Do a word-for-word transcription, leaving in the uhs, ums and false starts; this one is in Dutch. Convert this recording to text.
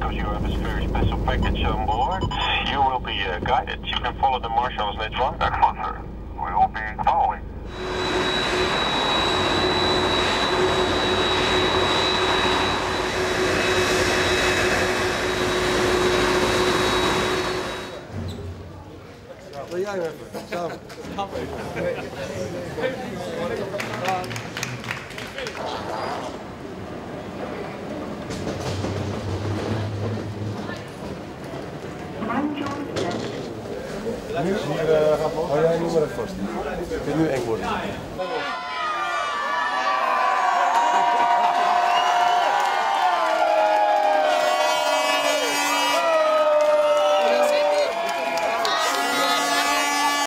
because you have a very special package on board. You will be uh, guided. You can follow the marshals later on. Excellent, sir. We will be following. Wil jij hem even? Samen. Nu, hier, uh, hou jij nu maar even vast. Het kan nu eng worden.